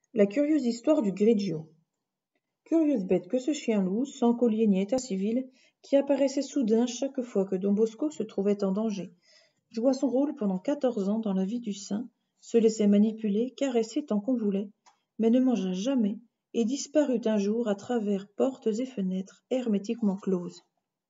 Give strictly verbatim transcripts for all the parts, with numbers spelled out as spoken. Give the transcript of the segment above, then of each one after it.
La curieuse histoire du Grigio. Curieuse bête que ce chien-loup, sans collier ni état civil, qui apparaissait soudain chaque fois que Don Bosco se trouvait en danger, joua son rôle pendant quatorze ans dans la vie du saint, se laissait manipuler, caresser tant qu'on voulait, mais ne mangea jamais, et disparut un jour à travers portes et fenêtres hermétiquement closes.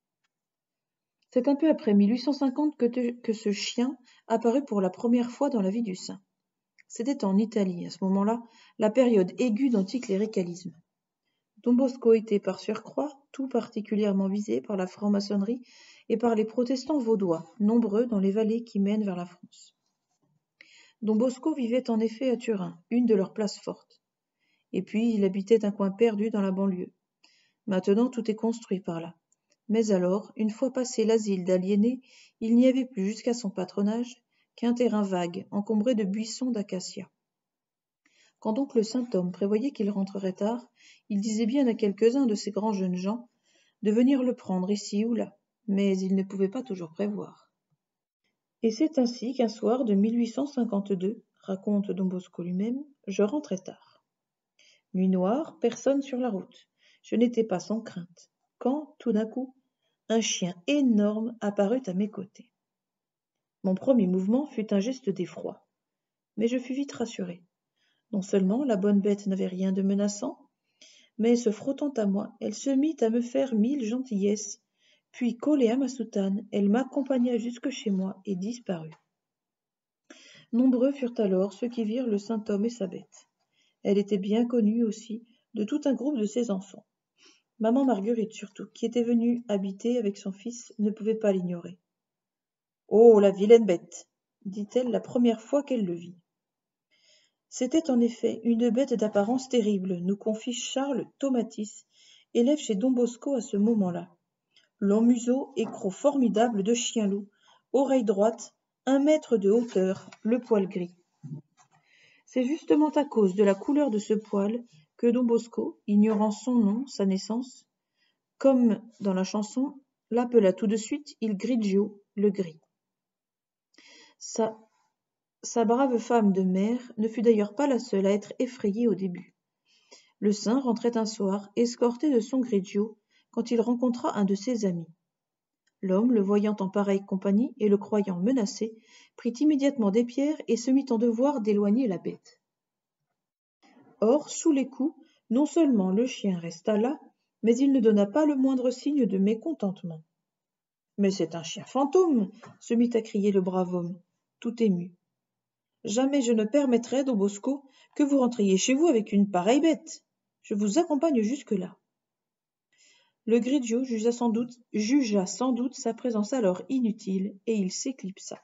C'est un peu après mille huit cent cinquante que, te, que ce chien apparut pour la première fois dans la vie du saint. C'était en Italie, à ce moment-là, la période aiguë d'anticléricalisme. Don Bosco était par surcroît tout particulièrement visé par la franc-maçonnerie et par les protestants vaudois, nombreux dans les vallées qui mènent vers la France. Don Bosco vivait en effet à Turin, une de leurs places fortes. Et puis il habitait un coin perdu dans la banlieue. Maintenant tout est construit par là. Mais alors, une fois passé l'asile d'aliénés, il n'y avait plus jusqu'à son patronage qu'un terrain vague, encombré de buissons d'acacias. Quand donc le saint homme prévoyait qu'il rentrerait tard, il disait bien à quelques-uns de ces grands jeunes gens de venir le prendre ici ou là, mais il ne pouvait pas toujours prévoir. Et c'est ainsi qu'un soir de mille huit cent cinquante-deux, raconte Don Bosco lui-même, je rentrais tard. Nuit noire, personne sur la route. Je n'étais pas sans crainte, quand, tout d'un coup, un chien énorme apparut à mes côtés. Mon premier mouvement fut un geste d'effroi, mais je fus vite rassuré. Non seulement la bonne bête n'avait rien de menaçant, mais se frottant à moi, elle se mit à me faire mille gentillesses, puis collée à ma soutane, elle m'accompagna jusque chez moi et disparut. Nombreux furent alors ceux qui virent le saint homme et sa bête. Elle était bien connue aussi de tout un groupe de ses enfants. Maman Marguerite surtout, qui était venue habiter avec son fils, ne pouvait pas l'ignorer. « Oh, la vilaine bête !» dit-elle la première fois qu'elle le vit. C'était en effet une bête d'apparence terrible, nous confie Charles Tomatis, élève chez Don Bosco à ce moment-là. Long museau et croc formidable de chien-loup, oreille droite, un mètre de hauteur, le poil gris. C'est justement à cause de la couleur de ce poil que Don Bosco, ignorant son nom, sa naissance, comme dans la chanson, l'appela tout de suite il Grigio, le gris. Sa Sa brave femme de mère ne fut d'ailleurs pas la seule à être effrayée au début. Le saint rentrait un soir, escorté de son Grigio, quand il rencontra un de ses amis. L'homme, le voyant en pareille compagnie et le croyant menacé, prit immédiatement des pierres et se mit en devoir d'éloigner la bête. Or, sous les coups, non seulement le chien resta là, mais il ne donna pas le moindre signe de mécontentement. « Mais c'est un chien fantôme !» se mit à crier le brave homme, tout ému. Jamais je ne permettrai, Don Bosco, que vous rentriez chez vous avec une pareille bête. Je vous accompagne jusque-là. Le Grigio jugea sans doute, jugea sans doute sa présence alors inutile, et il s'éclipsa.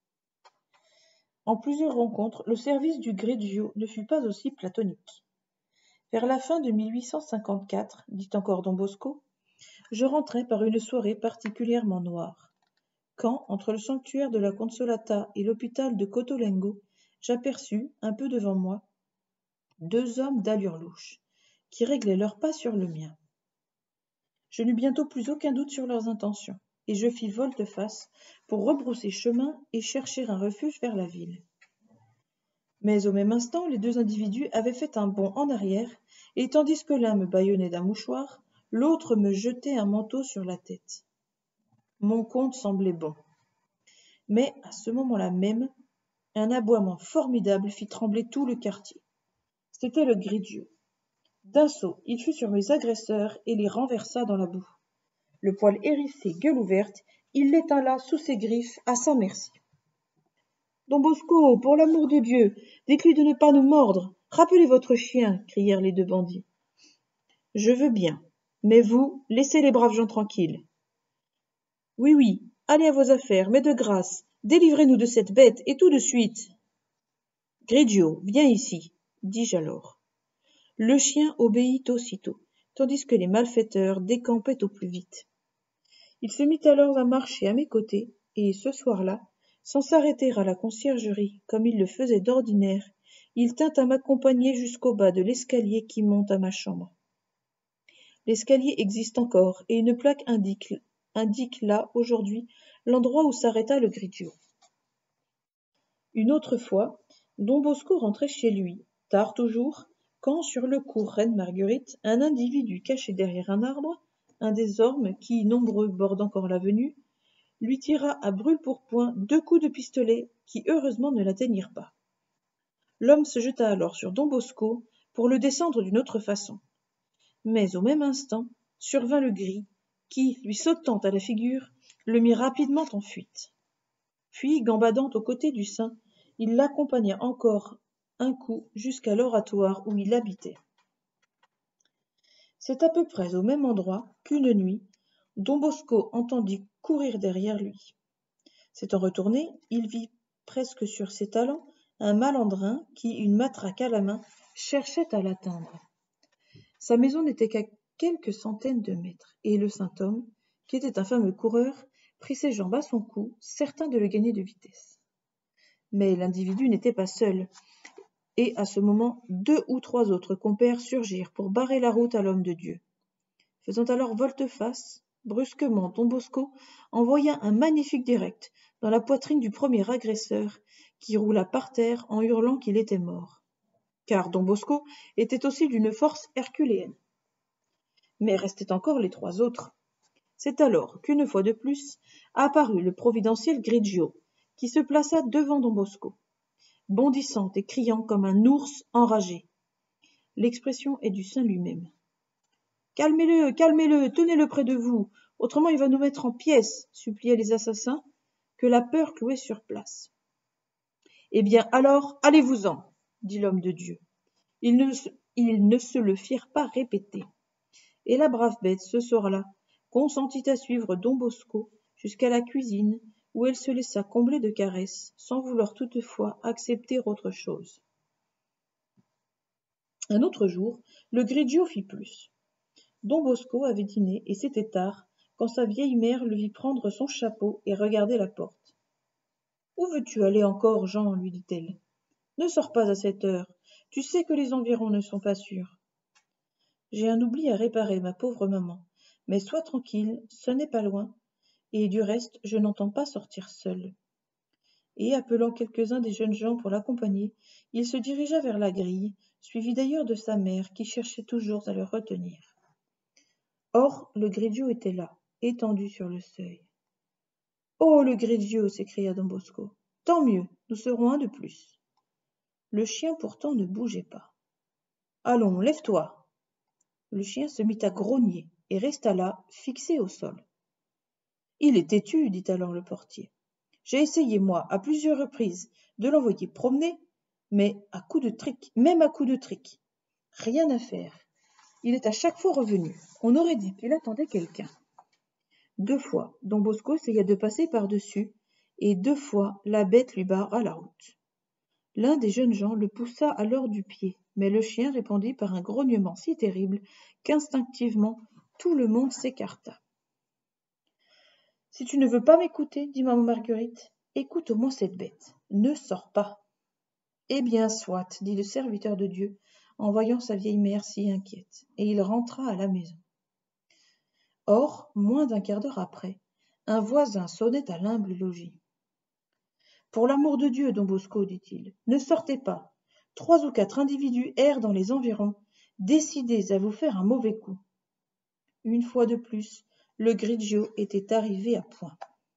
En plusieurs rencontres, le service du Grigio ne fut pas aussi platonique. Vers la fin de mille huit cent cinquante-quatre, dit encore Don Bosco, je rentrai par une soirée particulièrement noire, quand, entre le sanctuaire de la Consolata et l'hôpital de Cotolengo, j'aperçus, un peu devant moi, deux hommes d'allure louche, qui réglaient leurs pas sur le mien. Je n'eus bientôt plus aucun doute sur leurs intentions, et je fis volte-face pour rebrousser chemin et chercher un refuge vers la ville. Mais au même instant, les deux individus avaient fait un bond en arrière, et tandis que l'un me bâillonnait d'un mouchoir, l'autre me jetait un manteau sur la tête. Mon compte semblait bon. Mais, à ce moment-là même, un aboiement formidable fit trembler tout le quartier. C'était le Grigio. D'un saut, il fut sur mes agresseurs et les renversa dans la boue. Le poil hérissé, gueule ouverte, il l'étala sous ses griffes à sa merci. « Don Bosco, pour l'amour de Dieu, dites-lui de ne pas nous mordre. Rappelez votre chien, » crièrent les deux bandits. « Je veux bien, mais vous, laissez les braves gens tranquilles. »« Oui, oui, allez à vos affaires, mais de grâce, délivrez-nous de cette bête, et tout de suite. »« Grigio, viens ici, » dis-je alors. Le chien obéit aussitôt, tandis que les malfaiteurs décampaient au plus vite. Il se mit alors à marcher à mes côtés, et ce soir-là, sans s'arrêter à la conciergerie comme il le faisait d'ordinaire, il tint à m'accompagner jusqu'au bas de l'escalier qui monte à ma chambre. L'escalier existe encore, et une plaque indique, indique là, aujourd'hui, l'endroit où s'arrêta le Grigio. Une autre fois, Don Bosco rentrait chez lui, tard toujours, quand, sur le cours Reine Marguerite, un individu caché derrière un arbre, un des ormes qui, nombreux, bordent encore l'avenue, lui tira à brûle-pourpoint deux coups de pistolet qui heureusement ne l'atteignirent pas. L'homme se jeta alors sur Don Bosco pour le descendre d'une autre façon. Mais au même instant survint le gris, qui, lui sautant à la figure, le mit rapidement en fuite. Puis, gambadant aux côtés du saint, il l'accompagna encore un coup jusqu'à l'oratoire où il habitait. C'est à peu près au même endroit qu'une nuit, Don Bosco entendit courir derrière lui. S'étant retourné, il vit presque sur ses talons un malandrin qui, une matraque à la main, cherchait à l'atteindre. Sa maison n'était qu'à quelques centaines de mètres, et le saint homme, qui était un fameux coureur, prit ses jambes à son cou, certain de le gagner de vitesse. Mais l'individu n'était pas seul, et à ce moment, deux ou trois autres compères surgirent pour barrer la route à l'homme de Dieu. Faisant alors volte-face, brusquement Don Bosco envoya un magnifique direct dans la poitrine du premier agresseur, qui roula par terre en hurlant qu'il était mort. Car Don Bosco était aussi d'une force herculéenne. Mais restaient encore les trois autres. C'est alors qu'une fois de plus apparut le providentiel Grigio, qui se plaça devant Don Bosco, bondissant et criant comme un ours enragé. L'expression est du saint lui-même. « Calmez-le, calmez-le, tenez-le près de vous, autrement il va nous mettre en pièces, suppliaient les assassins, que la peur clouait sur place. Eh bien alors, allez-vous-en, dit l'homme de Dieu. Ils ne, ils ne se le firent pas répéter. Et la brave bête, ce soir-là, consentit à suivre Don Bosco jusqu'à la cuisine, où elle se laissa combler de caresses, sans vouloir toutefois accepter autre chose. Un autre jour, le Grigio fit plus. Don Bosco avait dîné et c'était tard, quand sa vieille mère le vit prendre son chapeau et regarder la porte. « Où veux-tu aller encore, Jean ?» lui dit-elle. « Ne sors pas à cette heure, tu sais que les environs ne sont pas sûrs. »« J'ai un oubli à réparer, ma pauvre maman, mais sois tranquille, ce n'est pas loin, et du reste, je n'entends pas sortir seul. » Et appelant quelques-uns des jeunes gens pour l'accompagner, il se dirigea vers la grille, suivi d'ailleurs de sa mère qui cherchait toujours à le retenir. Or, le Grigio était là, étendu sur le seuil. « Oh, le Grigio !» s'écria Don Bosco. « Tant mieux, nous serons un de plus. » Le chien pourtant ne bougeait pas. « Allons, lève-toi !» Le chien se mit à grogner et resta là, fixé au sol. « Il est têtu, dit alors le portier. J'ai essayé, moi, à plusieurs reprises, de l'envoyer promener, mais à coups de trick, même à coups de trick. Rien à faire. Il est à chaque fois revenu. On aurait dit qu'il attendait quelqu'un. » Deux fois, Don Bosco essaya de passer par-dessus, et deux fois la bête lui barra la route. L'un des jeunes gens le poussa alors du pied, mais le chien répondit par un grognement si terrible qu'instinctivement tout le monde s'écarta. « Si tu ne veux pas m'écouter, dit maman Marguerite, écoute au moins cette bête. Ne sors pas. » « Eh bien, soit, dit le serviteur de Dieu, en voyant sa vieille mère si inquiète, et il rentra à la maison. Or, moins d'un quart d'heure après, un voisin sonnait à l'humble logis. « Pour l'amour de Dieu, Don Bosco, dit-il, ne sortez pas. Trois ou quatre individus errent dans les environs, décidés à vous faire un mauvais coup. » Une fois de plus, le Grigio était arrivé à point.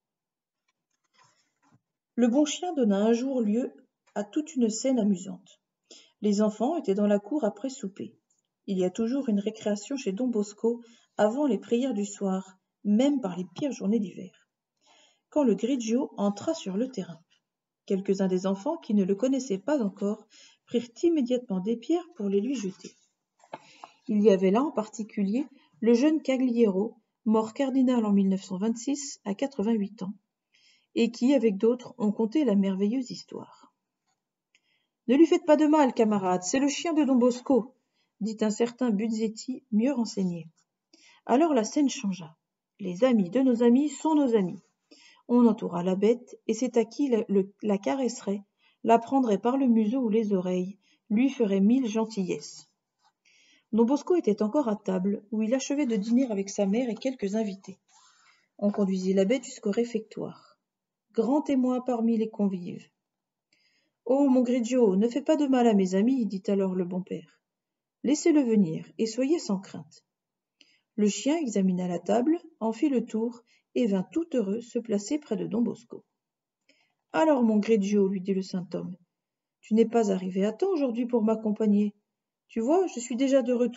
Le bon chien donna un jour lieu à toute une scène amusante. Les enfants étaient dans la cour après souper. Il y a toujours une récréation chez Don Bosco avant les prières du soir, même par les pires journées d'hiver. Quand le Grigio entra sur le terrain, quelques-uns des enfants qui ne le connaissaient pas encore prirent immédiatement des pierres pour les lui jeter. Il y avait là en particulier le jeune Cagliero, mort cardinal en mille neuf cent vingt-six à quatre-vingt-huit ans, et qui, avec d'autres, ont conté la merveilleuse histoire. « Ne lui faites pas de mal, camarades, c'est le chien de Don Bosco, » dit un certain Buzzetti, mieux renseigné. Alors la scène changea. Les amis de nos amis sont nos amis. On entoura la bête, et c'est à qui la, le, la caresserait, la prendrait par le museau ou les oreilles, lui ferait mille gentillesses. Don Bosco était encore à table, où il achevait de dîner avec sa mère et quelques invités. On conduisit la bête jusqu'au réfectoire. Grand témoin parmi les convives. « Oh, mon Grigio, ne fais pas de mal à mes amis, dit alors le bon père. Laissez-le venir, et soyez sans crainte. » Le chien examina la table, en fit le tour, et vint tout heureux se placer près de Don Bosco. « Alors, mon Grigio, lui dit le saint homme, tu n'es pas arrivé à temps aujourd'hui pour m'accompagner. Tu vois, je suis déjà de retour. »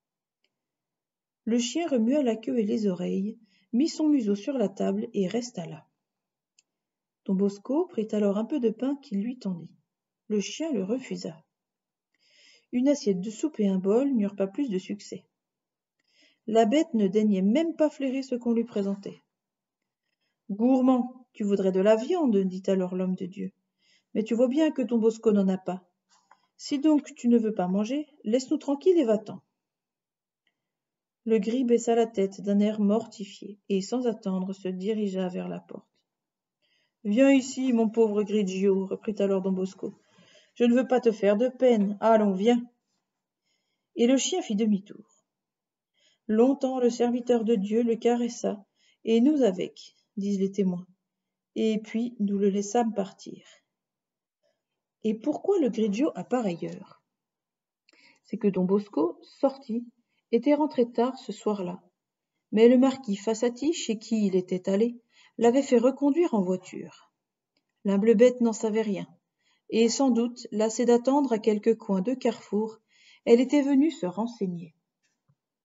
Le chien remua la queue et les oreilles, mit son museau sur la table et resta là. Don Bosco prit alors un peu de pain qu'il lui tendit. Le chien le refusa. Une assiette de soupe et un bol n'eurent pas plus de succès. La bête ne daignait même pas flairer ce qu'on lui présentait. « Gourmand, tu voudrais de la viande, dit alors l'homme de Dieu. Mais tu vois bien que Don Bosco n'en a pas. Si donc tu ne veux pas manger, laisse-nous tranquille et va-t'en. » Le gris baissa la tête d'un air mortifié et, sans attendre, se dirigea vers la porte. « Viens ici, mon pauvre Grigio, reprit alors Don Bosco. Je ne veux pas te faire de peine. Allons, viens. » Et le chien fit demi-tour. Longtemps le serviteur de Dieu le caressa, et nous avec, disent les témoins. Et puis nous le laissâmes partir. Et pourquoi le Grigio à pareille heure? C'est que Don Bosco, sorti, était rentré tard ce soir-là. Mais le marquis Fassati, chez qui il était allé, l'avait fait reconduire en voiture. L'humble bête n'en savait rien, et sans doute, lassée d'attendre à quelque coin de carrefour, elle était venue se renseigner.